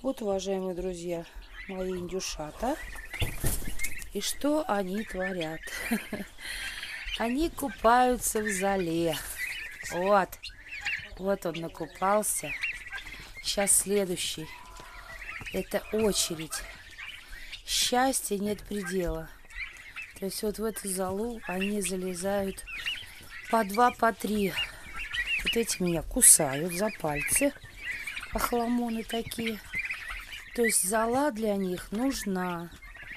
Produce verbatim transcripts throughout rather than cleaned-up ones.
Вот, уважаемые друзья, мои индюшата. И что они творят? Они купаются в зале. Вот. Вот он накупался. Сейчас следующий. Это очередь. Счастья нет предела. То есть вот в эту залу они залезают по два, по три. Вот эти меня кусают за пальцы. Охламоны такие. То есть зала для них нужна.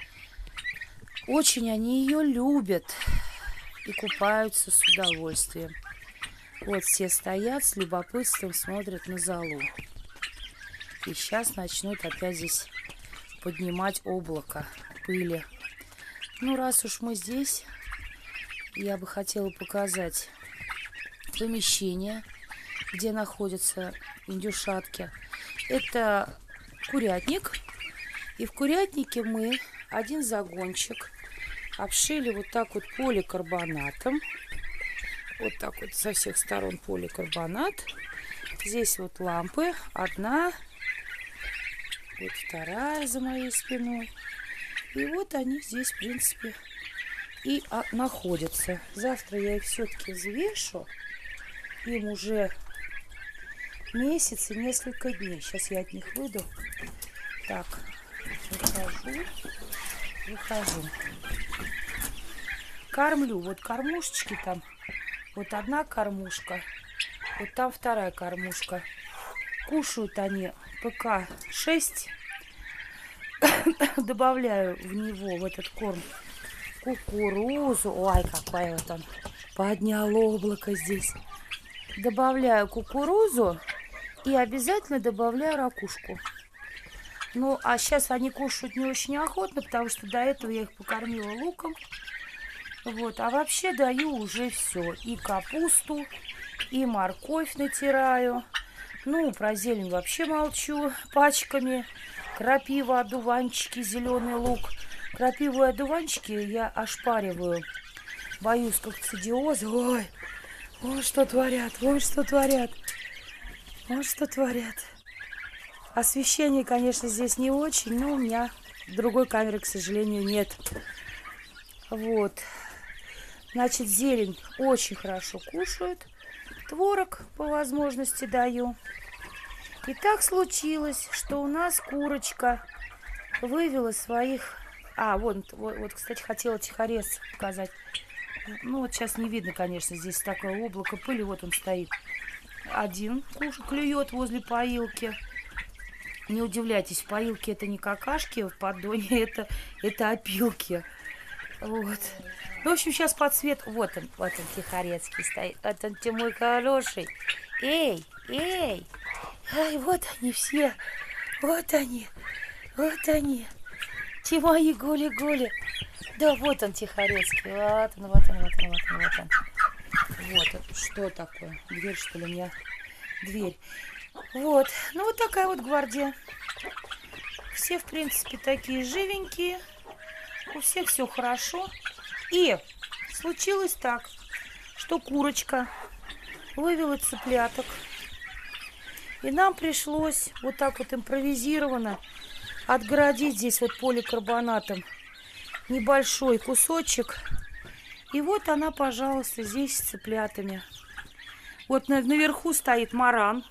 Очень они ее любят и купаются с удовольствием. Вот все стоят с любопытством, смотрят на залу. И сейчас начнут опять здесь поднимать облако пыли. Ну, раз уж мы здесь, я бы хотела показать помещение, где находятся индюшатки. Это курятник. И в курятнике мы один загончик обшили вот так вот поликарбонатом. Вот так вот со всех сторон поликарбонат. Здесь вот лампы. Одна, вот вторая за моей спиной. И вот они здесь, в принципе, и а, находятся. Завтра я их все-таки взвешу. Им уже месяц и несколько дней. Сейчас я от них выйду. Так, выхожу. Выхожу. Кормлю. Вот кормушечки там. Вот одна кормушка. Вот там вторая кормушка. Кушают они ПК шесть. Добавляю в него, в этот корм, кукурузу. Ой, какое вот он поднял облако здесь. Добавляю кукурузу и обязательно добавляю ракушку. Ну, а сейчас они кушают не очень охотно, потому что до этого я их покормила луком. Вот, а вообще даю уже все. И капусту, и морковь натираю. Ну, про зелень вообще молчу. Пачками. Крапива, одуванчики, зеленый лук. Крапиву и одуванчики я ошпариваю. Боюсь кокцидиоза. Ой, вот что творят, вот что творят. Вот что творят. Освещение, конечно, здесь не очень, но у меня другой камеры, к сожалению, нет. Вот. Значит, зелень очень хорошо кушают. Творог по возможности даю. И так случилось, что у нас курочка вывела своих... А, вот, вот, вот кстати, хотела тихорез показать. Ну, вот сейчас не видно, конечно, здесь такое облако пыли. Вот он стоит. Один куш клюет возле поилки. Не удивляйтесь, в поилке это не какашки, в поддоне это, это опилки. Вот. Ну, в общем, сейчас под цвет... Вот он, вот он, Тихорецкий стоит. Вот он, ты мой хороший. Эй, эй. Ай, вот они все. Вот они. Вот они. Те мои голи-голи. Да, вот он, Тихорецкий. Вот он, вот он, вот он, вот он, вот он. Вот он. Что такое? Дверь, что ли, у меня? Дверь. Вот. Ну, вот такая вот гвардия. Все, в принципе, такие живенькие. У всех все хорошо. И случилось так, что курочка вывела цыпляток. И нам пришлось вот так вот импровизированно отгородить здесь вот поликарбонатом небольшой кусочек. И вот она, пожалуйста, здесь с цыплятами. Вот наверху стоит маран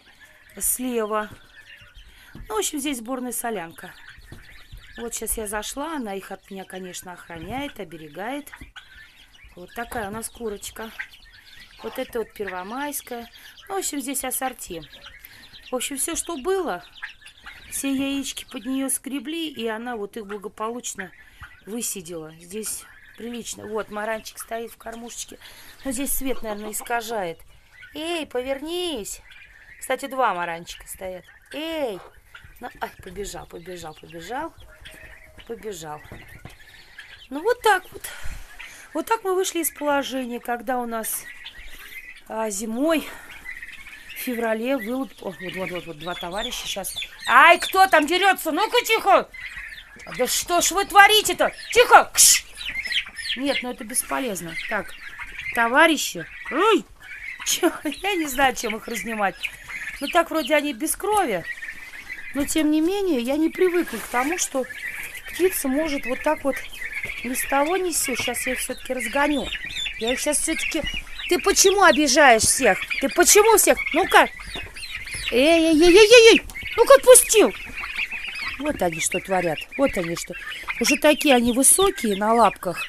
слева. Ну, в общем, здесь сборная солянка. Вот сейчас я зашла, она их от меня, конечно, охраняет, оберегает. Вот такая у нас курочка. Вот это вот первомайская. Ну, в общем, здесь ассорти. В общем, все, что было, все яички под нее скребли, и она вот их благополучно высидела. Здесь прилично. Вот, маранчик стоит в кормушечке. Но здесь свет, наверное, искажает. Эй, повернись. Кстати, два маранчика стоят. Эй. Ну, ай, побежал, побежал, побежал. Побежал. Ну, вот так вот. Вот так мы вышли из положения, когда у нас а, зимой, в феврале, вылуп... О, вот, вот, вот, вот, два товарища сейчас. Ай, кто там дерется? Ну-ка, тихо! Да что ж вы творите-то? Тихо! Кш! Нет, ну это бесполезно. Так, товарищи. Ой! Чё? Я не знаю, чем их разнимать. Ну так, вроде они без крови. Но тем не менее, я не привыкла к тому, что птица может вот так вот ни с того ни с сего. Сейчас я их все-таки разгоню. Я их сейчас все-таки... Ты почему обижаешь всех? Ты почему всех? Ну-ка! Эй-эй-эй-эй-эй! Ну-ка, отпустил! Вот они что творят. Вот они что. Уже такие они высокие на лапках.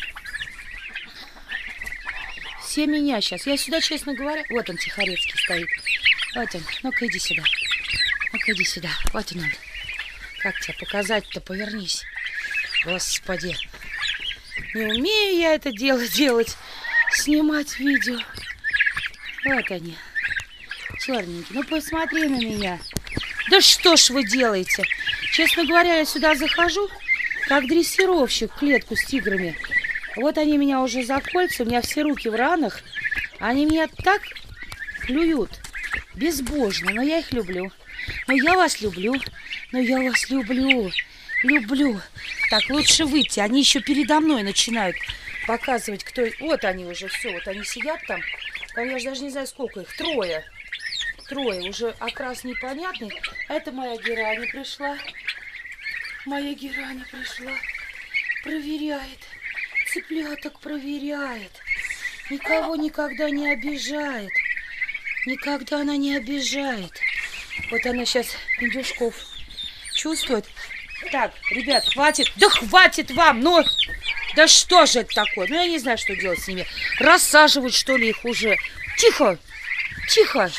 Все меня сейчас. Я сюда, честно говоря... Вот он, Тихорецкий, стоит. Вот он. Ну-ка, иди сюда. Ну-ка, иди сюда. Вот он. Как тебе показать-то? Повернись. Господи. Не умею я это дело делать. Снимать видео. Вот они. Черненькие. Ну, посмотри на меня. Да что ж вы делаете? Честно говоря, я сюда захожу, как дрессировщик в клетку с тиграми. Вот они меня уже за кольца, у меня все руки в ранах. Они меня так клюют. Безбожно, но я их люблю. Но я вас люблю. Но я вас люблю. Люблю. Так, лучше выйти. Они еще передо мной начинают показывать, кто... Вот они уже, все. Вот они сидят там. Там я же даже не знаю, сколько их. Трое. Трое. Уже окрас непонятный. А это моя Герани пришла. Моя Герани пришла. Проверяет. Цыпляток проверяет. Никого никогда не обижает. Никогда она не обижает. Вот она сейчас индюшков чувствует. Так, ребят, хватит. Да хватит вам, ну... Да что же это такое? Ну, я не знаю, что делать с ними. Рассаживать, что ли, их уже. Тихо, тихо.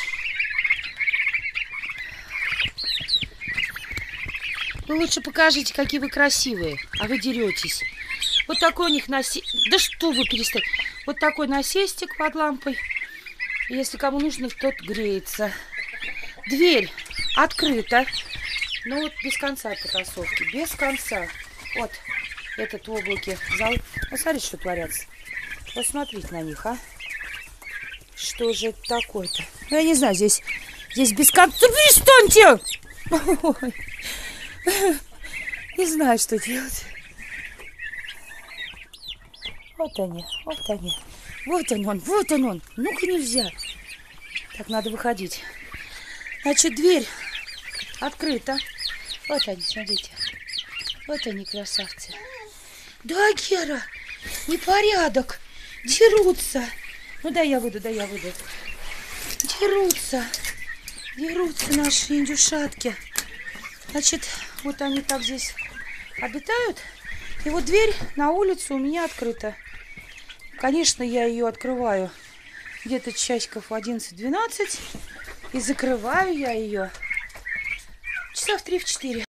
Вы лучше покажите, какие вы красивые. А вы деретесь. Вот такой у них насест... Да что вы перестали? Вот такой насестик под лампой. Если кому нужно, тот греется. Дверь открыта. Ну вот без конца потасовки. Без конца. Вот этот в облаке зал. Посмотрите, что творятся. Посмотрите на них, а. Что же это такое-то? Ну, я не знаю, здесь, здесь без конца. Перестаньте! Ой. Не знаю, что делать. Вот они, вот они. Вот он, он, вот он, он. Ну-ка, нельзя. Так, надо выходить. Значит, дверь открыта. Вот они, смотрите. Вот они, красавцы. Да, Гера, непорядок. Дерутся. Ну, да я выйду, да я выйду. Дерутся. Дерутся наши индюшатки. Значит, вот они так здесь обитают. И вот дверь на улицу у меня открыта. Конечно, я ее открываю где-то часиков в одиннадцать-двенадцать. И закрываю я ее часа в три-четыре.